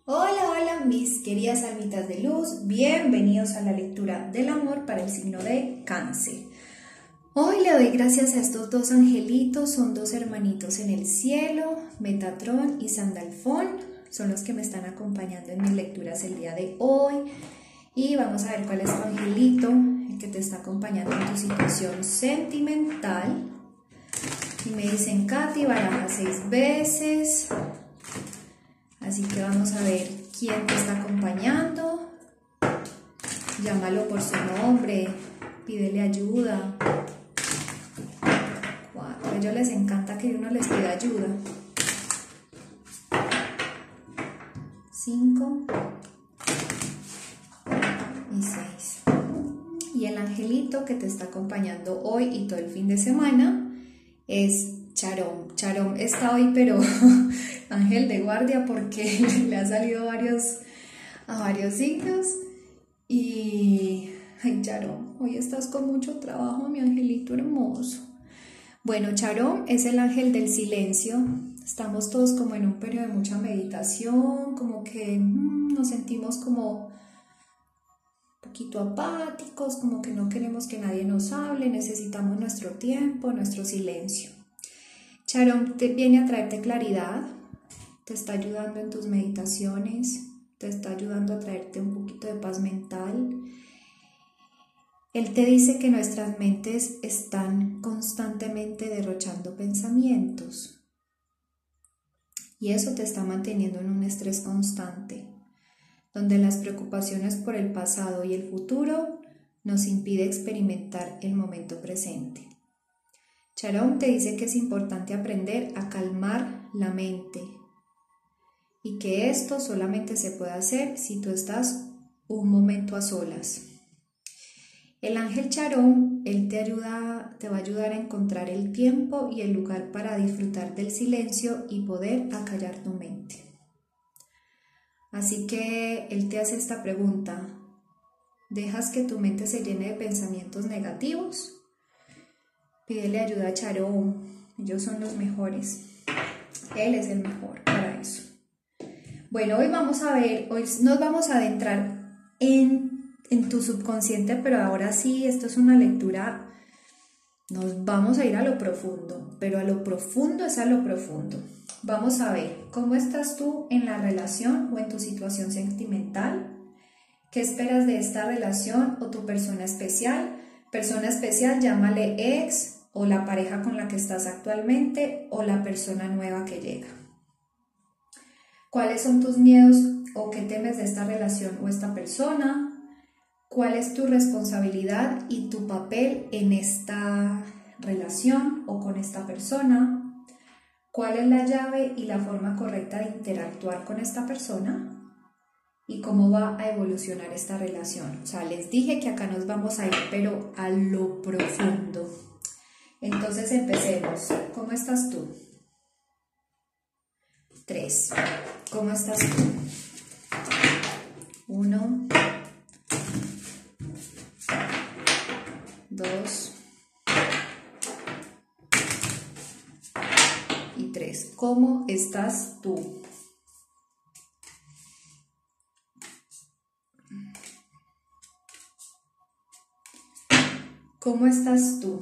Hola, hola mis queridas almitas de luz, bienvenidos a la lectura del amor para el signo de Cáncer. Hoy le doy gracias a estos dos angelitos, son dos hermanitos en el cielo, Metatrón y Sandalfón, son los que me están acompañando en mis lecturas el día de hoy. Y vamos a ver cuál es tu angelito, el que te está acompañando en tu situación sentimental. Y me dicen, Katy, baraja 6 veces. Así que vamos a ver quién te está acompañando. Llámalo por su nombre, pídele ayuda. 4. A ellos les encanta que uno les pida ayuda. 5 y 6. Y el angelito que te está acompañando hoy y todo el fin de semana es Charón. Charón está hoy, pero ángel de guardia, porque le ha salido a varios signos. Y, ay, Charón, hoy estás con mucho trabajo, mi angelito hermoso. Bueno, Charón es el ángel del silencio. Estamos todos como en un periodo de mucha meditación, como que nos sentimos como un poquito apáticos, como que no queremos que nadie nos hable, necesitamos nuestro tiempo, nuestro silencio. Charón te viene a traerte claridad, te está ayudando en tus meditaciones, te está ayudando a traerte un poquito de paz mental. Él te dice que nuestras mentes están constantemente derrochando pensamientos y eso te está manteniendo en un estrés constante, donde las preocupaciones por el pasado y el futuro nos impide experimentar el momento presente. Charón te dice que es importante aprender a calmar la mente y que esto solamente se puede hacer si tú estás un momento a solas. El ángel Charón, él te va a ayudar a encontrar el tiempo y el lugar para disfrutar del silencio y poder acallar tu mente. Así que él te hace esta pregunta: ¿dejas que tu mente se llene de pensamientos negativos? Pídele ayuda a Charón, ellos son los mejores, él es el mejor para eso. Bueno, hoy nos vamos a adentrar en tu subconsciente, pero ahora sí, esto es una lectura, nos vamos a ir a lo profundo, pero a lo profundo es a lo profundo. Vamos a ver cómo estás tú en la relación o en tu situación sentimental, qué esperas de esta relación o tu persona especial. Persona especial, llámale ex o la pareja con la que estás actualmente o la persona nueva que llega. ¿Cuáles son tus miedos o qué temes de esta relación o esta persona? ¿Cuál es tu responsabilidad y tu papel en esta relación o con esta persona? ¿Cuál es la llave y la forma correcta de interactuar con esta persona? ¿Y cómo va a evolucionar esta relación? O sea, les dije que acá nos vamos a ir, pero a lo profundo. Entonces empecemos. ¿Cómo estás tú? 3. ¿Cómo estás tú? 1, 2 y 3. ¿Cómo estás tú? ¿Cómo estás tú?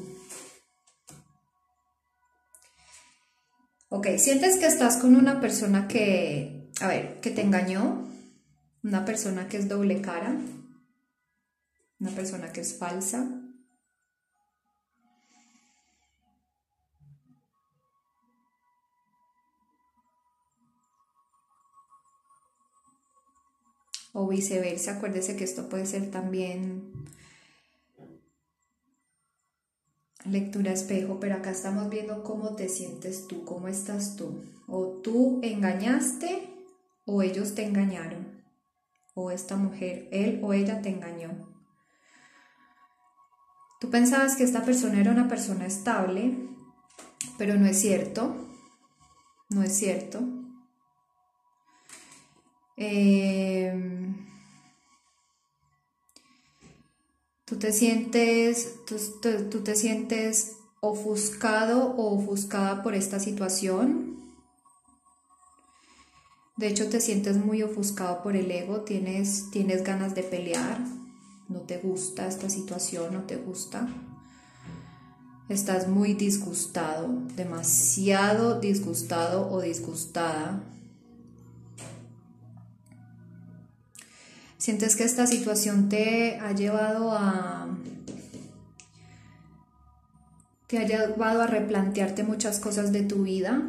Ok, sientes que estás con una persona que te engañó, una persona que es doble cara, una persona que es falsa. O viceversa, acuérdese que esto puede ser también lectura espejo, pero acá estamos viendo cómo te sientes tú, cómo estás tú. O tú engañaste o ellos te engañaron, o esta mujer, él o ella te engañó. Tú pensabas que esta persona era una persona estable, pero no es cierto, no es cierto. Tú te sientes ofuscado o ofuscada por esta situación. De hecho, te sientes muy ofuscado por el ego, tienes ganas de pelear, no te gusta esta situación, no te gusta. Estás muy disgustado, demasiado disgustado o disgustada. Sientes que esta situación te ha llevado a replantearte muchas cosas de tu vida.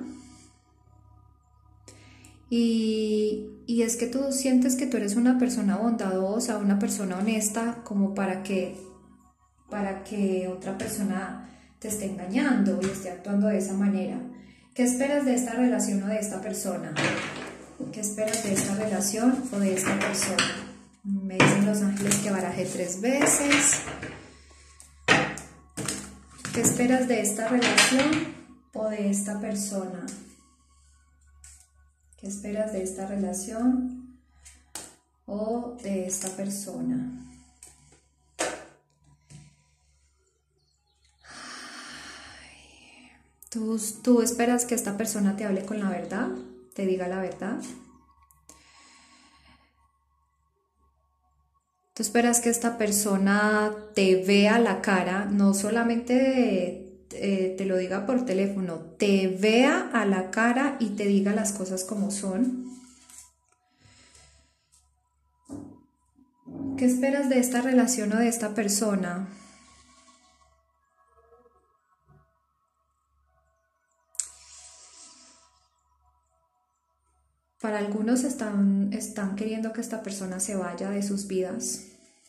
Y es que tú sientes que tú eres una persona bondadosa, una persona honesta, como para que otra persona te esté engañando y esté actuando de esa manera. ¿Qué esperas de esta relación o de esta persona? ¿Qué esperas de esta relación o de esta persona? Me dicen los ángeles que baraje 3 veces. ¿Qué esperas de esta relación o de esta persona? ¿Qué esperas de esta relación o de esta persona? ¿Tú esperas que esta persona te hable con la verdad? ¿Te diga la verdad? ¿Tú esperas que esta persona te vea la cara, no solamente te lo diga por teléfono, te vea a la cara y te diga las cosas como son? ¿Qué esperas de esta relación o de esta persona? Para algunos están queriendo que esta persona se vaya de sus vidas.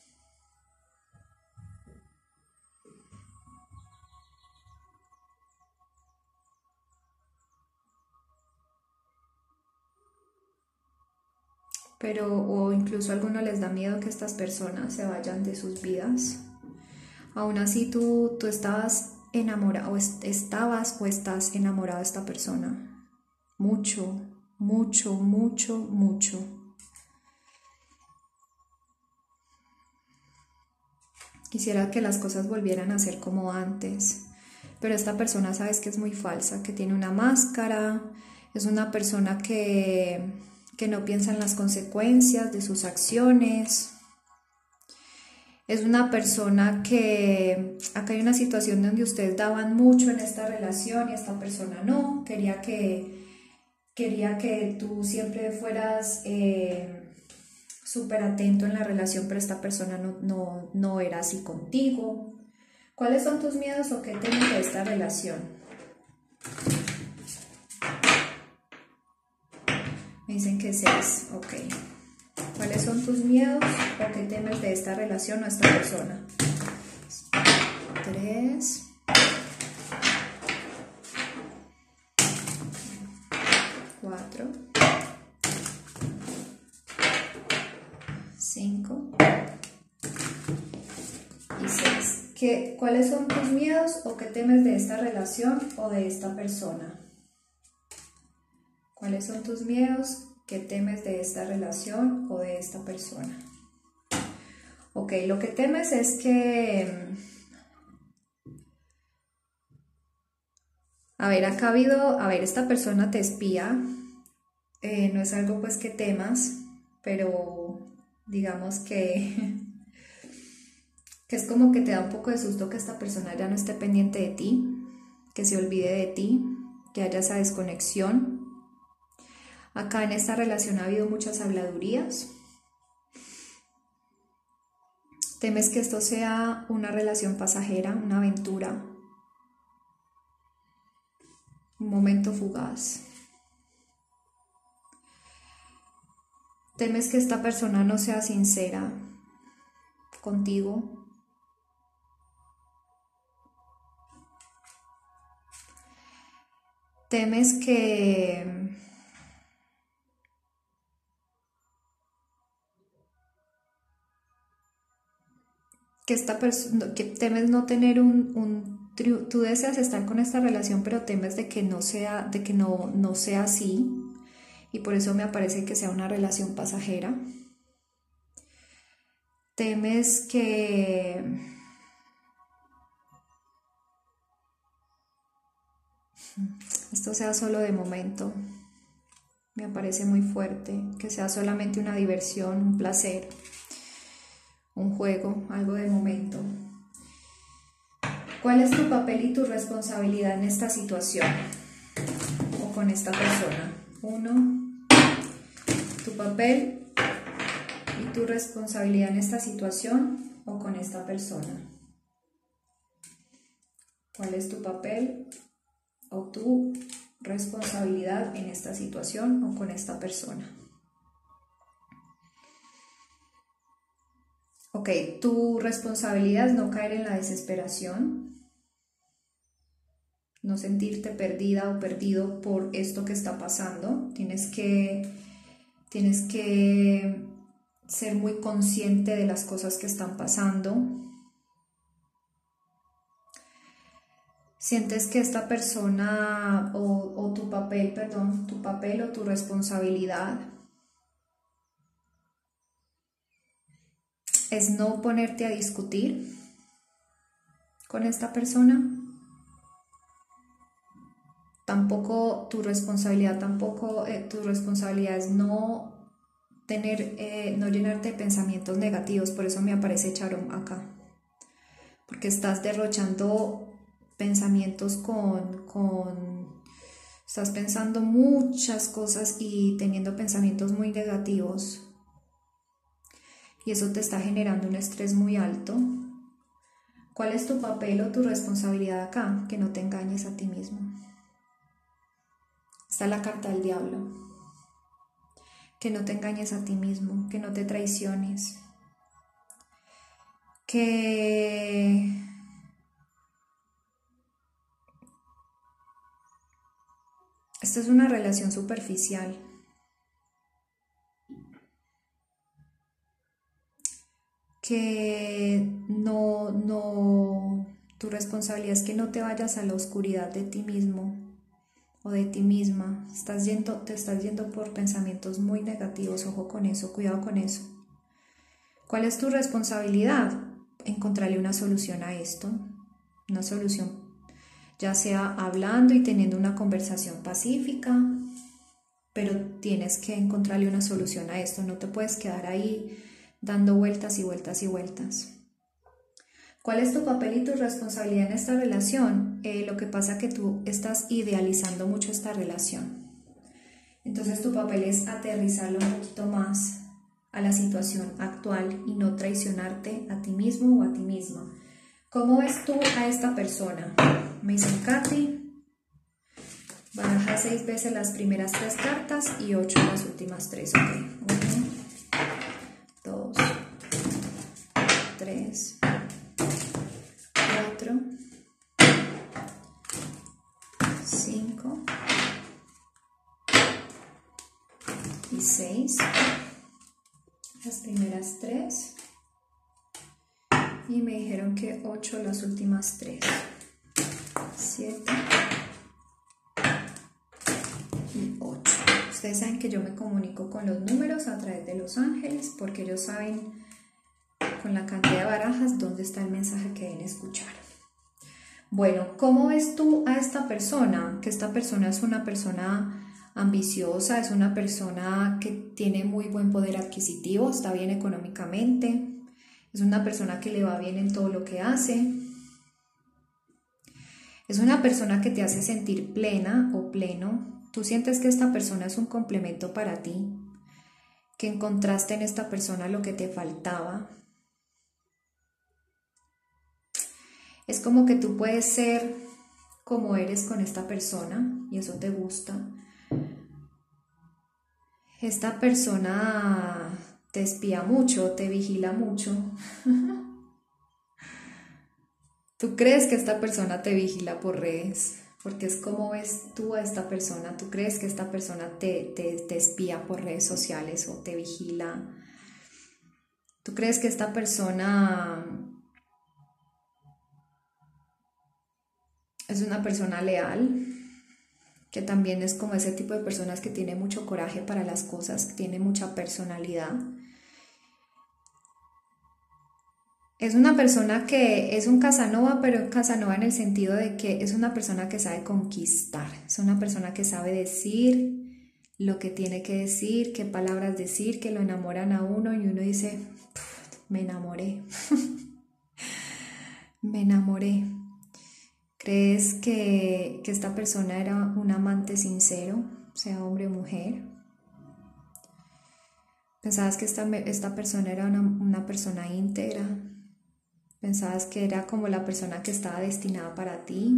O incluso a algunos les da miedo que estas personas se vayan de sus vidas. Aún así tú estabas enamorado, estabas o estás enamorado de esta persona. Mucho, mucho, mucho, mucho. Quisiera que las cosas volvieran a ser como antes, pero esta persona sabes que es muy falsa, que tiene una máscara, es una persona que no piensa en las consecuencias de sus acciones. Es una persona que, acá hay una situación donde ustedes daban mucho en esta relación y esta persona no, quería que tú siempre fueras súper atento en la relación, pero esta persona no era así contigo. ¿Cuáles son tus miedos o qué temes de esta relación? Me dicen que 6, ok. ¿Cuáles son tus miedos o qué temes de esta relación o esta persona? 3, 4, 5 y 6. ¿Cuáles son tus miedos o qué temes de esta relación o de esta persona? ¿Cuáles son tus miedos? ¿Qué temes de esta relación o de esta persona? Ok, lo que temes es que... esta persona te espía. No es algo pues que temas, pero digamos que es como que te da un poco de susto que esta persona ya no esté pendiente de ti, que se olvide de ti, que haya esa desconexión. Acá en esta relación ha habido muchas habladurías. Temes que esto sea una relación pasajera, una aventura, un momento fugaz. Temes que esta persona no sea sincera contigo. Temes que esta persona, que temes no tener tú deseas estar con esta relación, pero temes de que no sea así, y por eso me aparece que sea una relación pasajera. Temes que esto sea solo de momento. Me parece muy fuerte, que sea solamente una diversión, un placer, un juego, algo de momento. ¿Cuál es tu papel y tu responsabilidad en esta situación o con esta persona? 1. Tu papel y tu responsabilidad en esta situación o con esta persona. ¿Cuál es tu papel o tu responsabilidad en esta situación o con esta persona? Ok, tu responsabilidad es no caer en la desesperación, no sentirte perdida o perdido por esto que está pasando. Tienes que ser muy consciente de las cosas que están pasando. Sientes que esta persona o tu papel o tu responsabilidad es no ponerte a discutir con esta persona. Tampoco tu responsabilidad es no llenarte de pensamientos negativos. Por eso me aparece Charon acá, porque estás derrochando pensamientos estás pensando muchas cosas y teniendo pensamientos muy negativos, y eso te está generando un estrés muy alto. ¿Cuál es tu papel o tu responsabilidad acá? Que no te engañes a ti mismo. Está la carta del diablo. Que no te engañes a ti mismo, que no te traiciones, que esta es una relación superficial. Que tu responsabilidad es que no te vayas a la oscuridad de ti mismo o de ti misma. Te estás yendo por pensamientos muy negativos. Ojo con eso, cuidado con eso. ¿Cuál es tu responsabilidad? Encontrarle una solución a esto. Una solución, ya sea hablando y teniendo una conversación pacífica, pero tienes que encontrarle una solución a esto. No te puedes quedar ahí dando vueltas y vueltas y vueltas. ¿Cuál es tu papel y tu responsabilidad en esta relación? Lo que pasa es que tú estás idealizando mucho esta relación. Entonces tu papel es aterrizarlo un poquito más a la situación actual y no traicionarte a ti mismo o a ti misma. ¿Cómo ves tú a esta persona? Me dicen Katy, baraja 6 veces las primeras 3 cartas y 8 las últimas 3. Ok, 1, 2, 3, 4, 5 y 6. Las primeras 3. Y me dijeron que 8 las últimas 3. 7 y 8. Ustedes saben que yo me comunico con los números a través de los ángeles, porque ellos saben con la cantidad de barajas dónde está el mensaje que deben escuchar. Bueno, ¿cómo ves tú a esta persona? Que esta persona es una persona ambiciosa, es una persona que tiene muy buen poder adquisitivo, está bien económicamente, es una persona que le va bien en todo lo que hace, es una persona que te hace sentir plena o pleno. Tú sientes que esta persona es un complemento para ti, que encontraste en esta persona lo que te faltaba. Es como que tú puedes ser como eres con esta persona y eso te gusta. Esta persona te espía mucho, te vigila mucho. Tú crees que esta persona te vigila por redes, porque es como ves tú a esta persona. Tú crees que esta persona te espía por redes sociales o te vigila. Tú crees que esta persona es una persona leal, que también es como ese tipo de personas que tiene mucho coraje para las cosas, que tiene mucha personalidad. Es una persona que es un Casanova, pero Casanova en el sentido de que es una persona que sabe conquistar, es una persona que sabe decir lo que tiene que decir, qué palabras decir, que lo enamoran a uno y uno dice, me enamoré, me enamoré. ¿Crees que esta persona era un amante sincero, sea hombre o mujer? ¿Pensabas que esta persona era una persona íntegra? ¿Pensabas que era como la persona que estaba destinada para ti?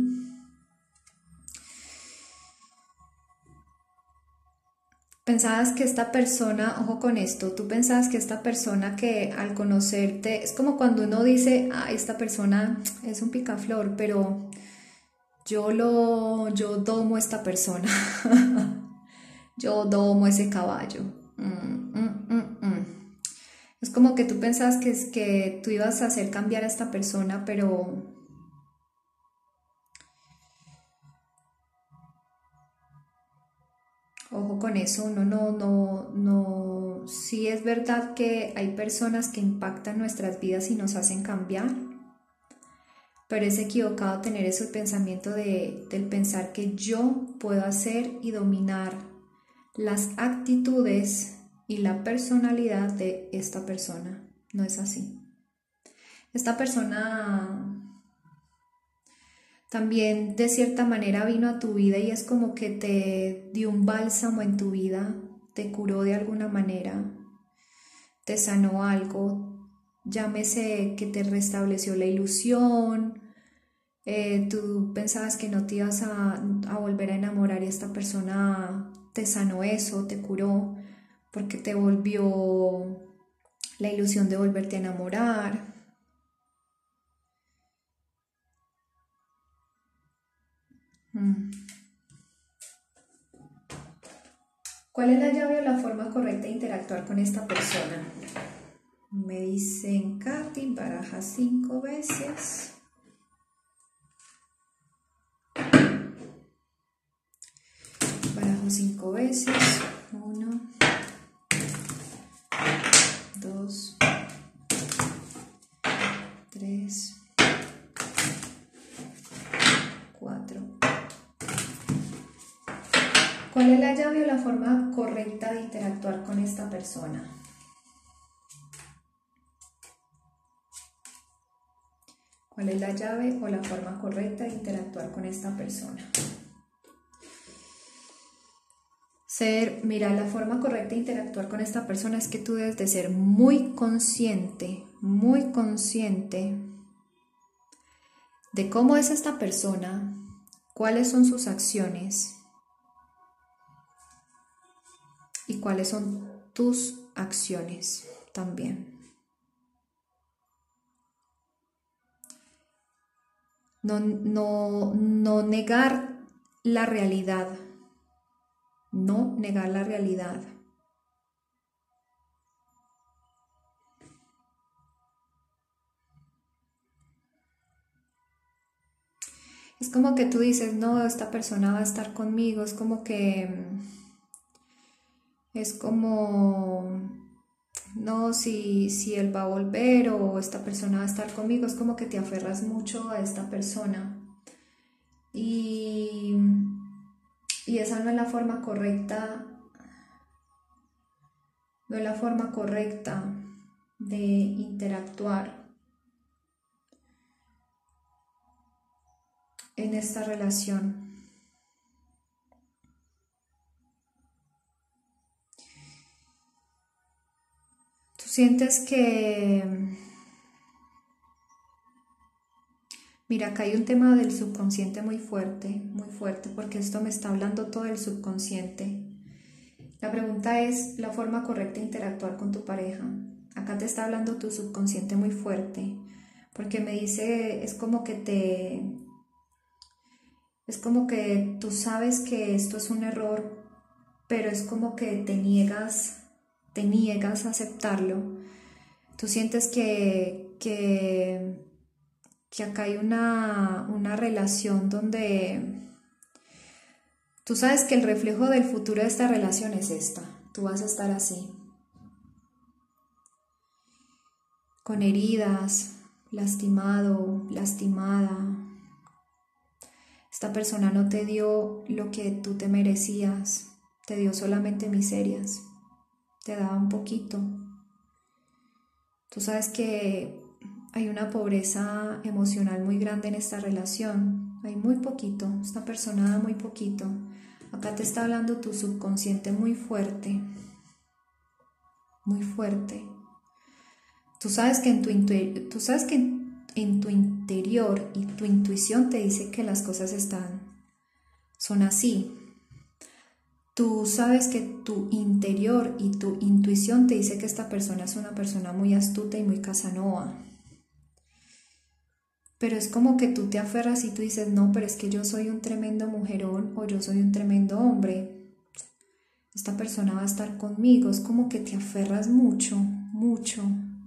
Pensabas que esta persona, ojo con esto, tú pensabas que esta persona que al conocerte, es como cuando uno dice, esta persona es un picaflor, pero yo domo a esta persona, yo domo ese caballo. Es como que tú pensabas que tú ibas a hacer cambiar a esta persona, pero ojo con eso, uno no, sí es verdad que hay personas que impactan nuestras vidas y nos hacen cambiar, pero es equivocado tener ese pensamiento del pensar que yo puedo hacer y dominar las actitudes y la personalidad de esta persona. No es así. Esta persona también de cierta manera vino a tu vida y es como que te dio un bálsamo en tu vida, te curó de alguna manera, te sanó algo, llámese que te restableció la ilusión, tú pensabas que no te ibas a volver a enamorar y esta persona te sanó eso, te curó, porque te volvió la ilusión de volverte a enamorar. ¿Cuál es la llave o la forma correcta de interactuar con esta persona? Me dicen Katy, baraja 5 veces. Barajo 5 veces. 1, 2, 3, 4. ¿Cuál es la llave o la forma correcta de interactuar con esta persona? ¿Cuál es la llave o la forma correcta de interactuar con esta persona? Mira, la forma correcta de interactuar con esta persona es que tú debes de ser muy consciente de cómo es esta persona, cuáles son sus acciones y cuáles son tus acciones también. No negar la realidad. No negar la realidad. Es como que tú dices, no, esta persona va a estar conmigo, es como no, si él va a volver o esta persona va a estar conmigo, es como que te aferras mucho a esta persona. Y esa no es la forma correcta, no es la forma correcta de interactuar en esta relación. Tú sientes que, mira, acá hay un tema del subconsciente muy fuerte, porque esto me está hablando todo del subconsciente. La pregunta es la forma correcta de interactuar con tu pareja. Acá te está hablando tu subconsciente muy fuerte, porque me dice, es como que tú sabes que esto es un error, pero es como que te niegas a aceptarlo. Tú sientes que acá hay una relación donde tú sabes que el reflejo del futuro de esta relación es esta. Tú vas a estar así, con heridas, lastimado, lastimada. Esta persona no te dio lo que tú te merecías. te dio solamente miserias, te daba un poquito. Tú sabes que hay una pobreza emocional muy grande en esta relación, hay muy poquito, esta persona da muy poquito. Acá te está hablando tu subconsciente muy fuerte, muy fuerte. Tú sabes que en tu interior y tu intuición te dice que las cosas son así. Tú sabes que tu interior y tu intuición te dice que esta persona es una persona muy astuta y muy casanova. Pero es como que tú te aferras y tú dices, no, pero es que yo soy un tremendo mujerón o yo soy un tremendo hombre. Esta persona va a estar conmigo. Es como que te aferras mucho, mucho.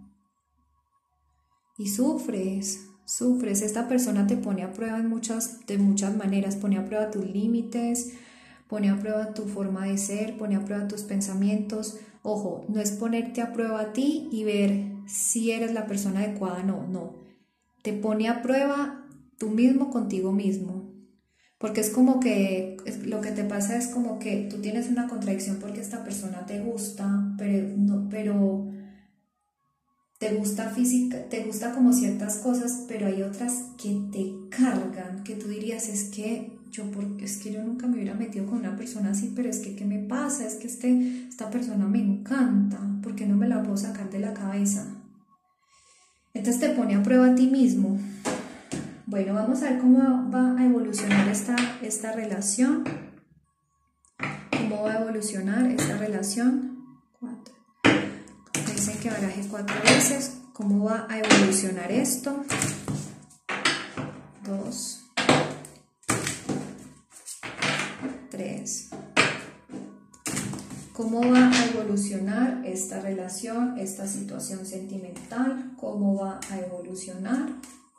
Y sufres. Esta persona te pone a prueba de muchas maneras. Pone a prueba tus límites, pone a prueba tu forma de ser, pone a prueba tus pensamientos. Ojo, no es ponerte a prueba a ti y ver si eres la persona adecuada, no. Te pone a prueba tú mismo contigo mismo. Porque es como que lo que te pasa es como que tú tienes una contradicción porque esta persona te gusta, pero te gusta física, te gusta como ciertas cosas, pero hay otras que te cargan, que tú dirías, es que yo nunca me hubiera metido con una persona así, pero es que ¿qué me pasa? Es que esta persona me encanta, ¿por qué no me la puedo sacar de la cabeza? Entonces te pone a prueba a ti mismo. Bueno, vamos a ver cómo va a evolucionar esta relación. ¿Cómo va a evolucionar esta relación? 4. Me dicen que baraje 4 veces. ¿Cómo va a evolucionar esto? 2, 3. ¿Cómo va a evolucionar esta relación, esta situación sentimental? ¿Cómo va a evolucionar?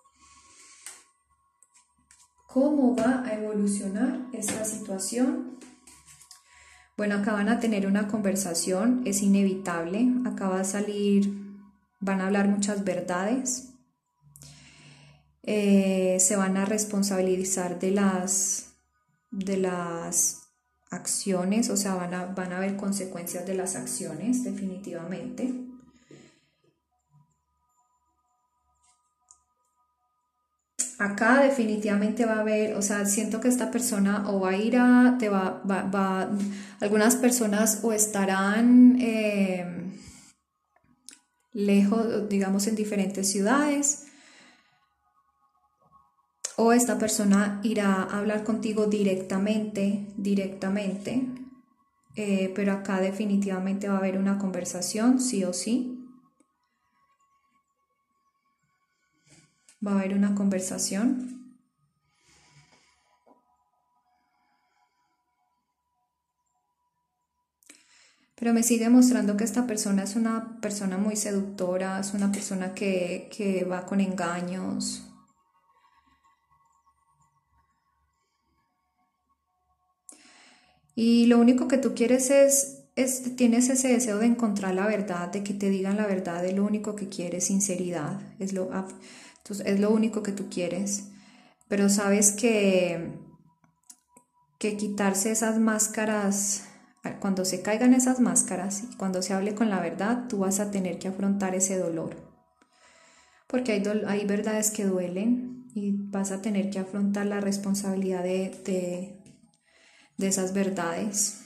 ¿Cómo va a evolucionar esta situación? Bueno, acá van a tener una conversación, es inevitable. Acá va a salir, van a hablar muchas verdades. Se van a responsabilizar de las acciones, o sea, van a haber consecuencias de las acciones, definitivamente. Acá definitivamente va a haber, o sea, siento que esta persona o va a ir algunas personas o estarán lejos, digamos, en diferentes ciudades, o esta persona irá a hablar contigo directamente, pero acá definitivamente va a haber una conversación, sí o sí. Va a haber una conversación. Pero me sigue mostrando que esta persona es una persona muy seductora, es una persona que va con engaños. Y lo único que tú quieres tienes ese deseo de encontrar la verdad, de que te digan la verdad, es lo único que quieres, sinceridad, entonces es lo único que tú quieres. Pero sabes que quitarse esas máscaras, cuando se caigan esas máscaras y cuando se hable con la verdad, tú vas a tener que afrontar ese dolor. Porque hay verdades que duelen y vas a tener que afrontar la responsabilidad de esas verdades.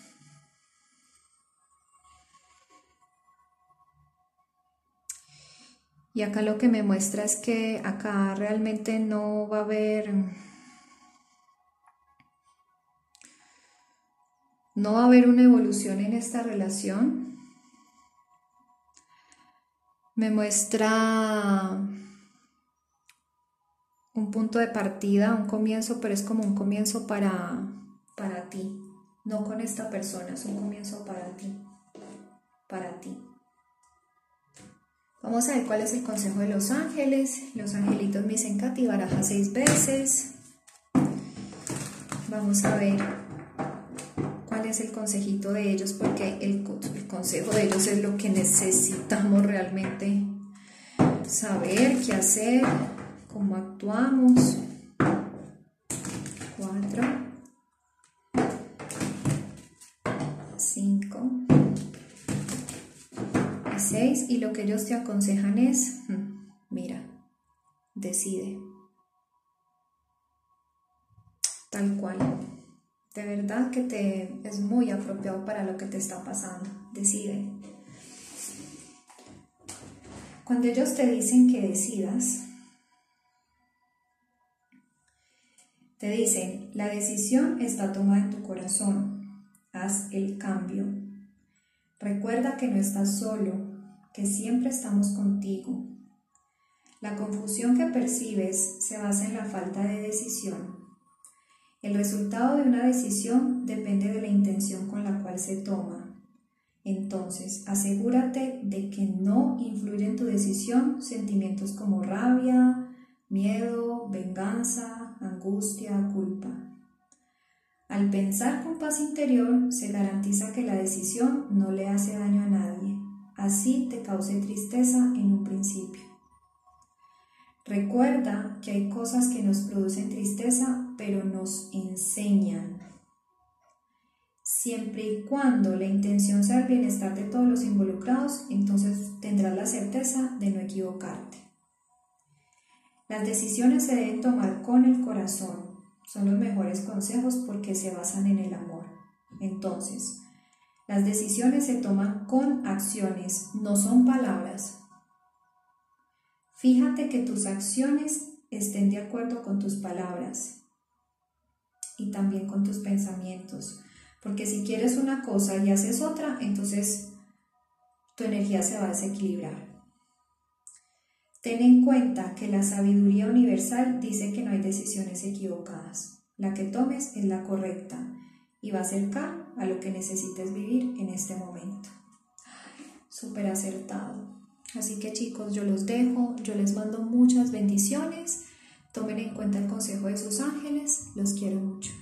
Y acá lo que me muestra es que acá realmente no va a haber una evolución en esta relación. Me muestra un punto de partida, un comienzo, pero es como un comienzo para ti, no con esta persona, es un comienzo para ti. Vamos a ver cuál es el consejo de los ángeles. Los angelitos me dicen, Katy, baraja 6 veces. Vamos a ver cuál es el consejito de ellos, porque el consejo de ellos es lo que necesitamos realmente saber, qué hacer, cómo actuamos. 4, 16 y lo que ellos te aconsejan es, mira, decide. Tal cual. De verdad que es muy apropiado para lo que te está pasando. Decide. Cuando ellos te dicen que decidas, te dicen, la decisión está tomada en tu corazón. Haz el cambio. Recuerda que no estás solo, que siempre estamos contigo. La confusión que percibes se basa en la falta de decisión. El resultado de una decisión depende de la intención con la cual se toma. Entonces, asegúrate de que no influyen en tu decisión sentimientos como rabia, miedo, venganza, angustia, culpa. Al pensar con paz interior, se garantiza que la decisión no le hace daño a nadie, así te cause tristeza en un principio. Recuerda que hay cosas que nos producen tristeza, pero nos enseñan. Siempre y cuando la intención sea el bienestar de todos los involucrados, entonces tendrás la certeza de no equivocarte. Las decisiones se deben tomar con el corazón. Son los mejores consejos porque se basan en el amor. Entonces, las decisiones se toman con acciones, no son palabras. Fíjate que tus acciones estén de acuerdo con tus palabras y también con tus pensamientos. Porque si quieres una cosa y haces otra, entonces tu energía se va a desequilibrar. Ten en cuenta que la sabiduría universal dice que no hay decisiones equivocadas. La que tomes es la correcta y va a acercar a lo que necesites vivir en este momento. Súper acertado. Así que chicos, yo los dejo, yo les mando muchas bendiciones. Tomen en cuenta el consejo de sus ángeles. Los quiero mucho.